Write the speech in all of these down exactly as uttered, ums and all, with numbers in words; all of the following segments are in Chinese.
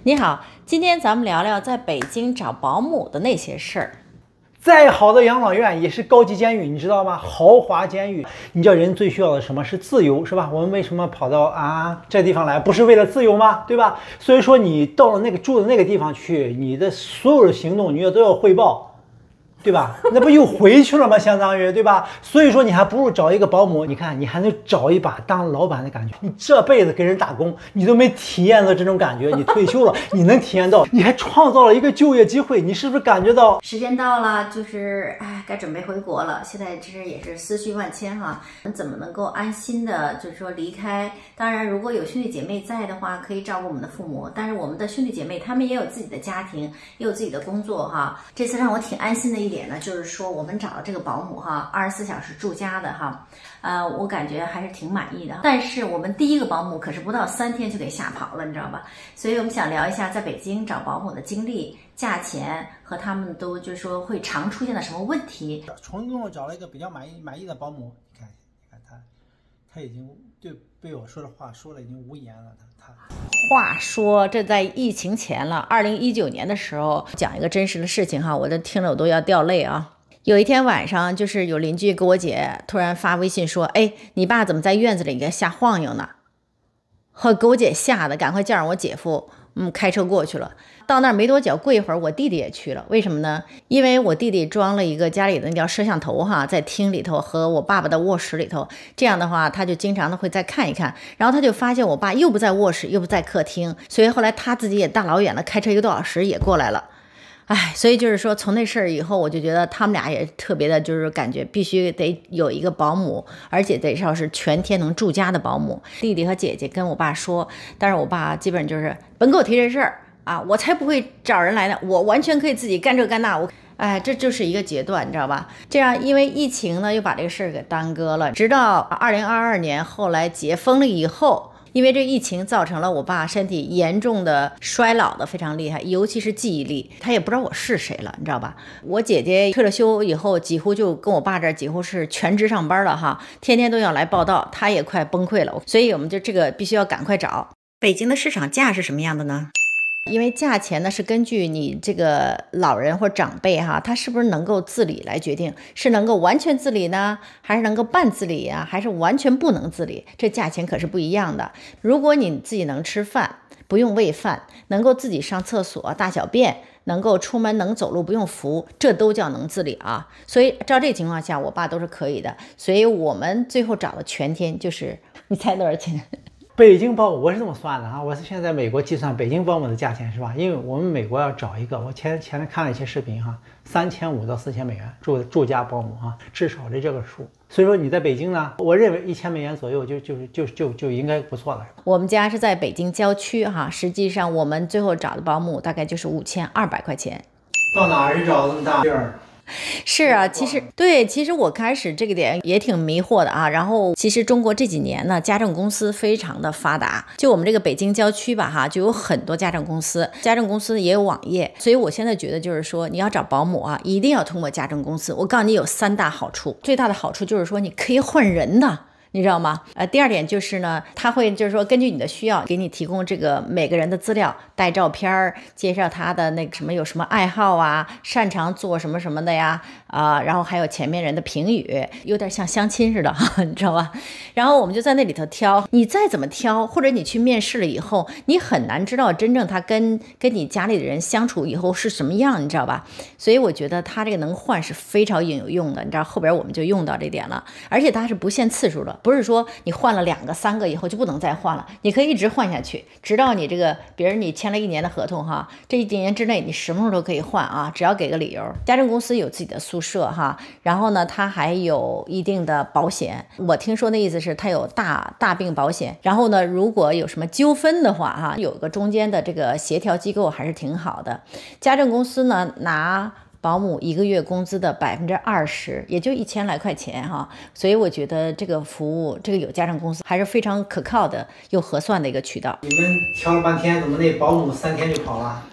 你好，今天咱们聊聊在北京找保姆的那些事儿。 再好的养老院也是高级监狱，你知道吗？豪华监狱。你知道人最需要的什么是自由，是吧？我们为什么跑到啊这地方来，不是为了自由吗？对吧？所以说你到了那个住的那个地方去，你的所有的行动你要都要汇报。对吧？那不又回去了吗？相当于，对吧？所以说你还不如找一个保姆，你看你还能找一把当老板的感觉。你这辈子给人打工，你都没体验到这种感觉。你退休了，你能体验到，你还创造了一个就业机会，你是不是感觉到时间到了，就是哎，该准备回国了。现在其实也是思绪万千哈，怎么能够安心的，就是说离开？当然，如果有兄弟姐妹在的话，可以照顾我们的父母。但是我们的兄弟姐妹他们也有自己的家庭，也有自己的工作哈。这次让我挺安心的一。点呢，就是说我们找的这个保姆哈，二十四小时住家的哈，呃，我感觉还是挺满意的。但是我们第一个保姆可是不到三天就给吓跑了，你知道吧？所以我们想聊一下在北京找保姆的经历、价钱和他们都就是说会常出现的什么问题。 从中找了一个比较满意满意的保姆，你看，你看他，他已经对被我说的话说了已经无言了，他他。 话说，这在疫情前了，二零一九年的时候，讲一个真实的事情哈，我这听了我都要掉泪啊。有一天晚上，就是有邻居给我姐突然发微信说：“哎，你爸怎么在院子里给瞎晃悠呢？”和给我姐吓得赶快叫上我姐夫，嗯，开车过去了。到那儿没多久，过一会儿我弟弟也去了。为什么呢？因为我弟弟装了一个家里的那叫摄像头哈，在厅里头和我爸爸的卧室里头。这样的话，他就经常的会再看一看。然后他就发现我爸又不在卧室，又不在客厅，所以后来他自己也大老远的开车一个多小时也过来了。哎，所以就是说，从那事儿以后，我就觉得他们俩也特别的，就是感觉必须得有一个保姆，而且得要是全天能住家的保姆。弟弟和姐姐跟我爸说，但是我爸基本就是甭给我提这事儿啊，我才不会找人来呢，我完全可以自己干这干那。我哎，这就是一个阶段，你知道吧？这样，因为疫情呢，又把这个事儿给耽搁了，直到二零二二年后来解封了以后。因为这疫情造成了我爸身体严重的衰老的非常厉害，尤其是记忆力，他也不知道我是谁了，你知道吧？我姐姐退了休以后，几乎就跟我爸这儿几乎是全职上班了哈，天天都要来报道，他也快崩溃了，所以我们就这个必须要赶快找。北京的市场价是什么样的呢？因为价钱呢是根据你这个老人或长辈哈，他是不是能够自理来决定，是能够完全自理呢，还是能够半自理啊，还是完全不能自理？这价钱可是不一样的。如果你自己能吃饭，不用喂饭，能够自己上厕所、大小便，能够出门能走路不用扶，这都叫能自理啊。所以照这情况下，我爸都是可以的。所以我们最后找的全天就是，你猜多少钱？ 北京保姆我是这么算的啊，我是现在在美国计算北京保姆的价钱是吧？因为我们美国要找一个，我前前面看了一些视频哈，三千五到四千美元住住家保姆哈，至少是这个数。所以说你在北京呢，我认为一千美元左右就就就就就应该不错了。 我们家是在北京郊区哈，实际上我们最后找的保姆大概就是五千二百块钱。 到哪儿去找这么大地儿？ 是啊，其实对，其实我开始这个点也挺迷惑的啊。然后其实中国这几年呢，家政公司非常的发达，就我们这个北京郊区吧哈，就有很多家政公司，家政公司也有网页。所以我现在觉得就是说，你要找保姆啊，一定要通过家政公司。我告诉你有三大好处，最大的好处就是说你可以换人的。你知道吗？呃，第二点就是呢，他会就是说根据你的需要给你提供这个每个人的资料，带照片，介绍他的那个什么有什么爱好啊，擅长做什么什么的呀，啊、呃，然后还有前面人的评语，有点像相亲似的，你知道吧？然后我们就在那里头挑，你再怎么挑，或者你去面试了以后，你很难知道真正他跟跟你家里的人相处以后是什么样，你知道吧？所以我觉得他这个能换是非常有用的，你知道后边我们就用到这点了，而且它是不限次数的。不是说你换了两个三个以后就不能再换了，你可以一直换下去，直到你这个比如你签了一年的合同哈，这一年之内你什么时候都可以换啊，只要给个理由。家政公司有自己的宿舍哈，然后呢它还有一定的保险，我听说的意思是它有大大病保险，然后呢如果有什么纠纷的话哈，有个中间的这个协调机构还是挺好的。家政公司呢拿保姆一个月工资的百分之二十，也就一千来块钱哈，所以我觉得这个服务，这个有家政公司还是非常可靠的又合算的一个渠道。 你们挑了半天，怎么那保姆三天就跑了？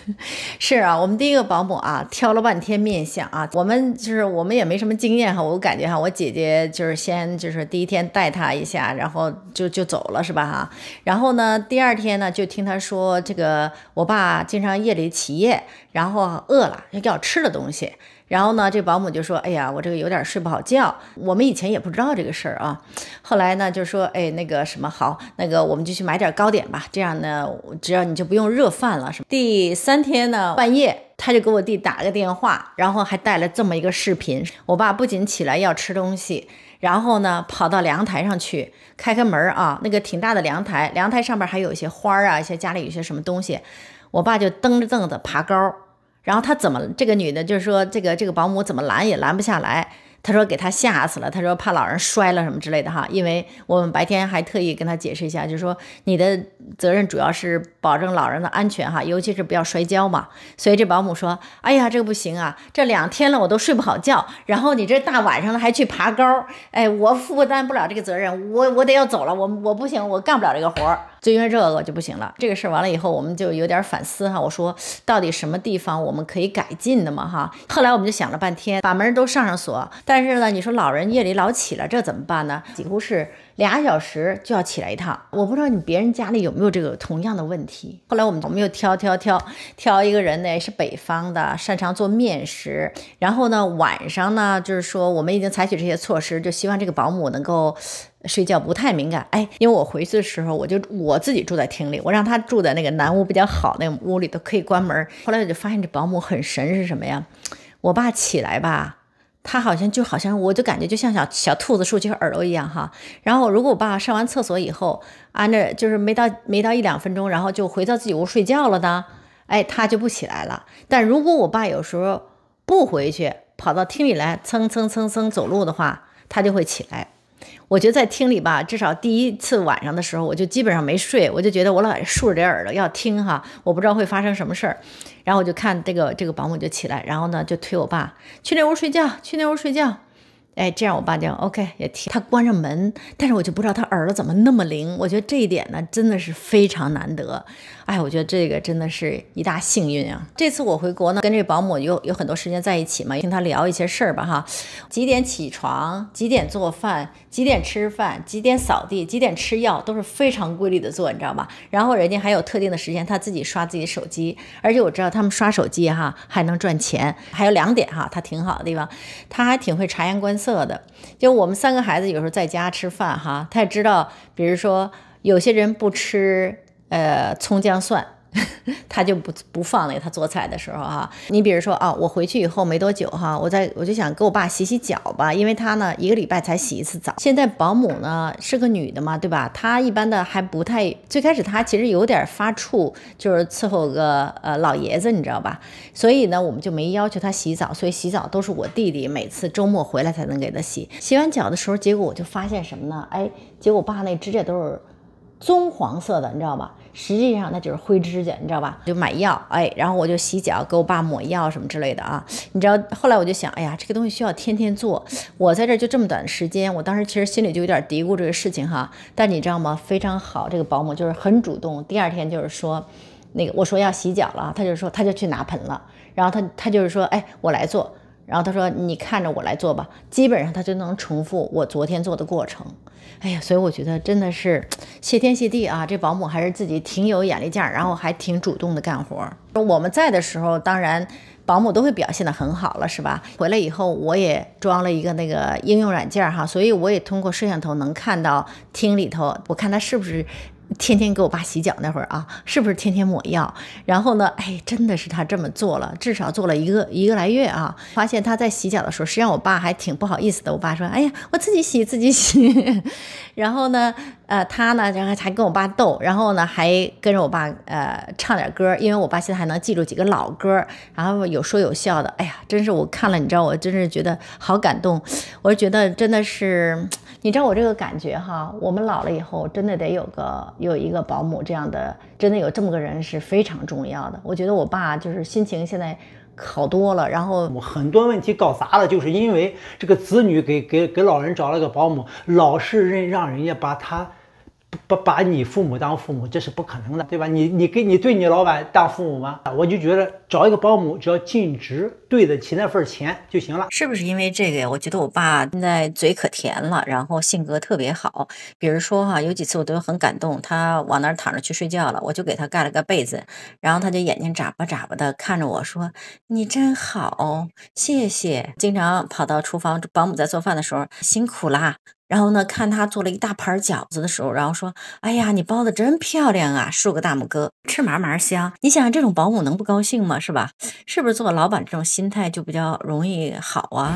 是啊，我们第一个保姆啊，挑了半天面相啊，我们就是我们也没什么经验哈，我感觉哈，我姐姐就是先就是第一天带她一下，然后就就走了是吧哈，然后呢第二天呢就听她说这个我爸经常夜里起夜，然后饿了就要吃的东西。然后呢，这保姆就说：“哎呀，我这个有点睡不好觉。”我们以前也不知道这个事儿啊。后来呢，就说：“哎，那个什么好，那个我们就去买点糕点吧。这样呢，只要你就不用热饭了。”什么？第三天呢，半夜他就给我弟打了个电话，然后还带了这么一个视频。我爸不仅起来要吃东西，然后呢，跑到阳台上去开开门啊，那个挺大的阳台，阳台上面还有一些花啊，一些家里有些什么东西。我爸就蹬着凳子爬高。然后他怎么这个女的就是说这个这个保姆怎么拦也拦不下来，他说给他吓死了，他说怕老人摔了什么之类的哈，因为我们白天还特意跟他解释一下，就是说你的责任主要是保证老人的安全哈，尤其是不要摔跤嘛。所以这保姆说，哎呀这个不行啊，这两天了我都睡不好觉，然后你这大晚上的还去爬高，哎我负担不了这个责任，我我得要走了，我我不行，我干不了这个活儿。就因为这个就不行了。这个事完了以后，我们就有点反思哈。我说到底什么地方我们可以改进的嘛哈？后来我们就想了半天，把门都上上锁。但是呢，你说老人夜里老起了，这怎么办呢？几乎是俩小时就要起来一趟。我不知道你别人家里有没有这个同样的问题。后来我们我们又挑挑挑挑一个人呢，是北方的，擅长做面食。然后呢，晚上呢，就是说我们已经采取这些措施，就希望这个保姆能够睡觉不太敏感。哎，因为我回去的时候，我就我自己住在厅里，我让他住在那个南屋比较好那个屋里，都可以关门。后来我就发现这保姆很神是什么呀？我爸起来吧，他好像就好像我就感觉就像小小兔子竖起耳朵一样哈。然后如果我爸上完厕所以后，按着就是没到没到一两分钟，然后就回到自己屋睡觉了呢，哎，他就不起来了。但如果我爸有时候不回去，跑到厅里来蹭蹭蹭蹭走路的话，他就会起来。我觉得在厅里吧，至少第一次晚上的时候，我就基本上没睡，我就觉得我老竖着这耳朵要听哈，我不知道会发生什么事儿。然后我就看这个这个保姆就起来，然后呢就推我爸去那屋睡觉，去那屋睡觉。哎，这样我爸就 OK 也听。他关上门，但是我就不知道他耳朵怎么那么灵。我觉得这一点呢，真的是非常难得。哎，我觉得这个真的是一大幸运啊！这次我回国呢，跟这个保姆有有很多时间在一起嘛，听他聊一些事儿吧哈。几点起床，几点做饭，几点吃饭，几点扫地，几点吃药，都是非常规律的做，你知道吧？然后人家还有特定的时间，他自己刷自己手机，而且我知道他们刷手机哈还能赚钱。还有两点哈，他挺好的地方，他还挺会察言观色的。就我们三个孩子有时候在家吃饭哈，他也知道，比如说有些人不吃呃葱姜蒜，他就不不放那个他做菜的时候哈。你比如说啊，我回去以后没多久哈，我在我就想给我爸洗洗脚吧，因为他呢一个礼拜才洗一次澡。现在保姆呢是个女的嘛，对吧？她一般的还不太，最开始她其实有点发怵，就是伺候个呃老爷子，你知道吧？所以呢我们就没要求她洗澡，所以洗澡都是我弟弟每次周末回来才能给她洗。洗完脚的时候，结果我就发现什么呢？哎，结果我爸那指甲都是棕黄色的，你知道吧？实际上那就是灰指甲，你知道吧？就买药，哎，然后我就洗脚，给我爸抹药什么之类的啊。你知道，后来我就想，哎呀，这个东西需要天天做。我在这就这么短的时间，我当时其实心里就有点嘀咕这个事情哈。但你知道吗？非常好，这个保姆就是很主动。第二天就是说，那个我说要洗脚了，他就说他就去拿盆了，然后他他就是说，哎，我来做。然后他说你看着我来做吧，基本上他就能重复我昨天做的过程。哎呀，所以我觉得真的是谢天谢地啊，这保姆还是自己挺有眼力劲儿，然后还挺主动的干活。我们在的时候当然保姆都会表现得很好了，是吧？回来以后我也装了一个那个应用软件哈，所以我也通过摄像头能看到厅里头，我看他是不是天天给我爸洗脚那会儿啊，是不是天天抹药？然后呢，哎，真的是他这么做了，至少做了一个一个来月啊。发现他在洗脚的时候，实际上我爸还挺不好意思的。我爸说：“哎呀，我自己洗，自己洗。”然后呢，呃，他呢，然后还跟我爸斗，然后呢，还跟着我爸呃唱点歌，因为我爸现在还能记住几个老歌，然后有说有笑的。哎呀，真是我看了，你知道，我真是觉得好感动。我就觉得真的是。你知道我这个感觉哈，我们老了以后真的得有个有一个保姆这样的，真的有这么个人是非常重要的。我觉得我爸就是心情现在好多了，然后很多问题搞砸了，就是因为这个子女给给给老人找了个保姆，老是人让人家把他把把你父母当父母，这是不可能的，对吧？你你给你对你老板当父母吗？我就觉得找一个保姆，只要尽职，对得起那份钱就行了。 是不是因为这个呀？我觉得我爸现在嘴可甜了，然后性格特别好。比如说哈，有几次我都很感动，他往那儿躺着去睡觉了，我就给他盖了个被子，然后他就眼睛眨巴眨巴的看着我说：“你真好，谢谢。”经常跑到厨房，保姆在做饭的时候辛苦啦。然后呢，看他做了一大盘饺子的时候，然后说：“哎呀，你包的真漂亮啊！”竖个大拇哥，吃嘛嘛香。你想想，这种保姆能不高兴吗？是吧？是不是做老板这种心态就比较容易好啊？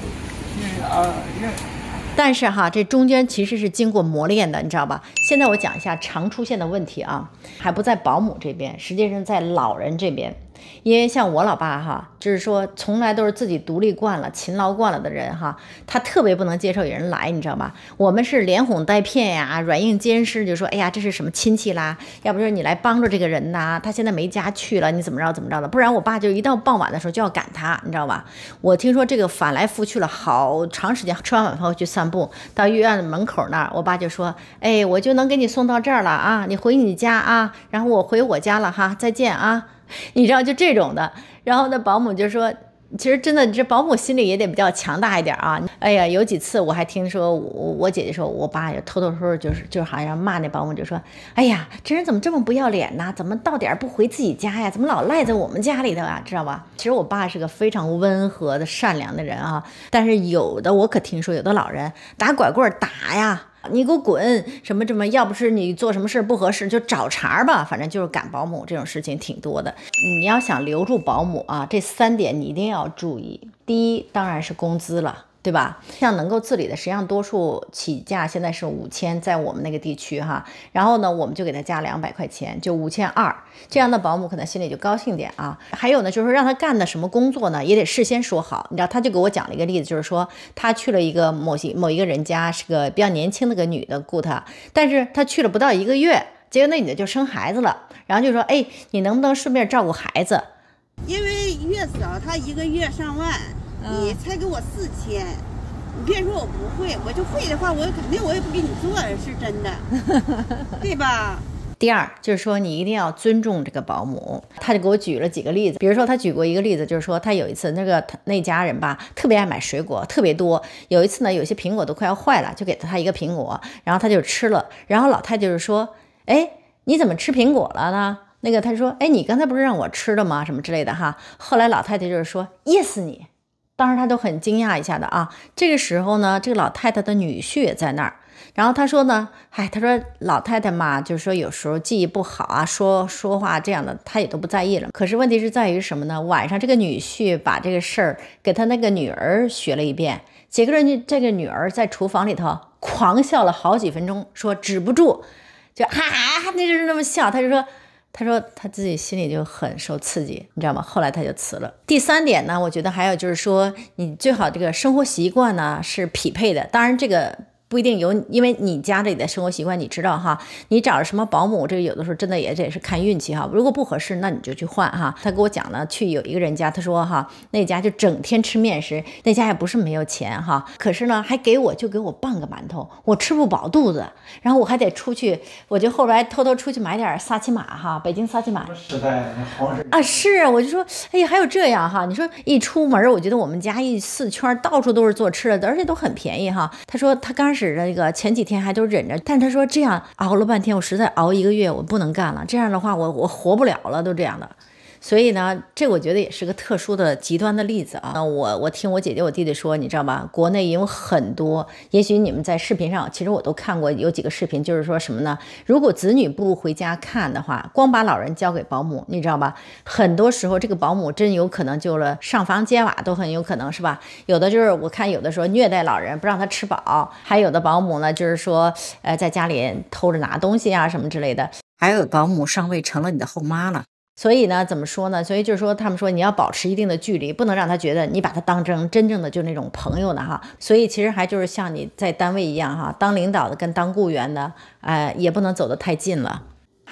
但是哈，这中间其实是经过磨练的，你知道吧？现在我讲一下常出现的问题啊，还不在保姆这边，实际上在老人这边。因为像我老爸哈，就是说从来都是自己独立惯了、勤劳惯了的人哈，他特别不能接受有人来，你知道吧？我们是连哄带骗呀，软硬兼施，就说哎呀，这是什么亲戚啦？要不就是你来帮助这个人呐，他现在没家去了，你怎么着怎么着的？不然我爸就一到傍晚的时候就要赶他，你知道吧？我听说这个反来覆去了好长时间，吃完晚饭去散步，到医院门口那儿，我爸就说，哎，我就能给你送到这儿了啊，你回你家啊，然后我回我家了哈，再见啊。你知道就这种的，然后那保姆就说，其实真的这保姆心里也得比较强大一点啊。哎呀，有几次我还听说我我姐姐说，我爸也偷偷说就是就是好像骂那保姆，就说，哎呀，这人怎么这么不要脸呢？怎么到点不回自己家呀？怎么老赖在我们家里头啊？知道吧？其实我爸是个非常温和的善良的人啊，但是有的我可听说有的老人打拐棍打呀。你给我滚！什么什么？要不是你做什么事不合适，就找茬吧。反正就是赶保姆这种事情挺多的。你要想留住保姆啊，这三点你一定要注意。第一，当然是工资了。对吧？像能够自理的，实际上多数起价现在是五千，在我们那个地区哈。然后呢，我们就给他加两百块钱，就五千二。这样的保姆可能心里就高兴点啊。还有呢，就是让他干的什么工作呢，也得事先说好。你知道，他就给我讲了一个例子，就是说他去了一个某些某一个人家，是个比较年轻的个女的雇他，但是他去了不到一个月，结果那女的就生孩子了，然后就说，哎，你能不能顺便照顾孩子？ 因为月嫂她一个月上万。你才给我四千，你别说我不会，我就会的话，我肯定我也不给你做，是真的，对吧？ 第二就是说，你一定要尊重这个保姆。他就给我举了几个例子，比如说他举过一个例子，就是说他有一次那个那家人吧，特别爱买水果，特别多。有一次呢，有些苹果都快要坏了，就给了他一个苹果，然后他就吃了。然后老太太就是说，哎，你怎么吃苹果了呢？那个他说，哎，你刚才不是让我吃的吗？什么之类的哈。后来老太太就是说，噎死你。当时他都很惊讶一下的啊。这个时候呢，这个老太太的女婿也在那儿，然后他说呢，哎，他说老太太嘛，就是说有时候记忆不好啊，说说话这样的，他也都不在意了。可是问题是在于什么呢？晚上这个女婿把这个事儿给他那个女儿学了一遍，结果这个女儿在厨房里头狂笑了好几分钟，说止不住，就哈哈，那就是那么笑。他就说。他说他自己心里就很受刺激，你知道吗？后来他就辞了。第三点呢，我觉得还有就是说，你最好这个生活习惯呢是匹配的。当然这个不一定有，因为你家里的生活习惯你知道哈，你找了什么保姆，这个有的时候真的也得是看运气哈。如果不合适，那你就去换哈。他给我讲呢，去有一个人家，他说哈，那家就整天吃面食，那家也不是没有钱哈，可是呢还给我就给我半个馒头，我吃不饱肚子，然后我还得出去，我就后来偷偷出去买点萨琪玛哈，北京萨琪玛。 时代黄石啊，是，我就说，哎呀，还有这样哈，你说一出门，我觉得我们家一四圈到处都是做吃的，而且都很便宜哈。他说他刚开始那个前几天还都忍着，但他说这样熬了半天，我实在熬一个月，我不能干了，这样的话我我活不了了，都这样的。所以呢，这我觉得也是个特殊的极端的例子啊。我我听我姐姐我弟弟说，你知道吧？国内也有很多，也许你们在视频上，其实我都看过有几个视频，就是说什么呢？如果子女不回家看的话，光把老人交给保姆，你知道吧？很多时候这个保姆真有可能就了上房揭瓦都很有可能，是吧？有的就是我看有的时候虐待老人，不让他吃饱，还有的保姆呢就是说，呃，在家里偷着拿东西啊什么之类的，还有保姆上位成了你的后妈了。所以呢，怎么说呢？所以就是说，他们说你要保持一定的距离，不能让他觉得你把他当成真正的就那种朋友呢哈。所以其实还就是像你在单位一样哈，当领导的跟当雇员的，呃，也不能走得太近了。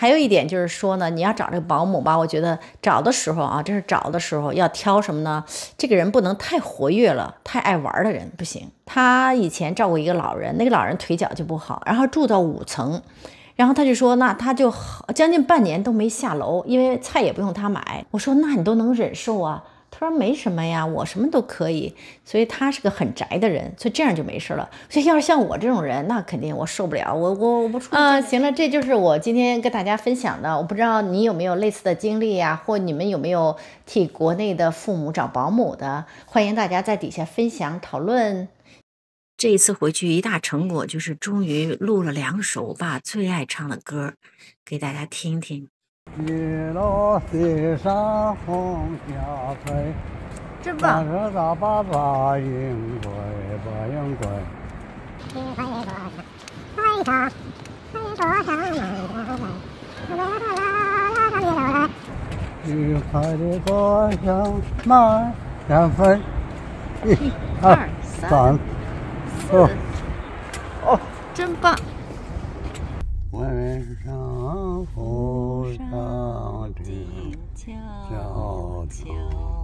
还有一点就是说呢，你要找这个保姆吧，我觉得找的时候啊，这是找的时候要挑什么呢？这个人不能太活跃了，太爱玩的人不行。他以前照顾一个老人，那个老人腿脚就不好，然后住到五层，然后他就说，那他就将近半年都没下楼，因为菜也不用他买。我说，那你都能忍受啊？他说没什么呀，我什么都可以。所以他是个很宅的人，所以这样就没事了。所以要是像我这种人，那肯定我受不了，我我我不出啊、呃。行了，这就是我今天跟大家分享的。我不知道你有没有类似的经历呀，或你们有没有替国内的父母找保姆的？欢迎大家在底下分享讨论。这一次回去一大成果就是终于录了两首我爸最爱唱的歌，给大家听听。 日落西山红霞飞， 真棒！ 大大爸爸迎归，把迎归。愉快的歌声满天飞，一二三四， 哦，真棒！ 晚上湖上的小桥。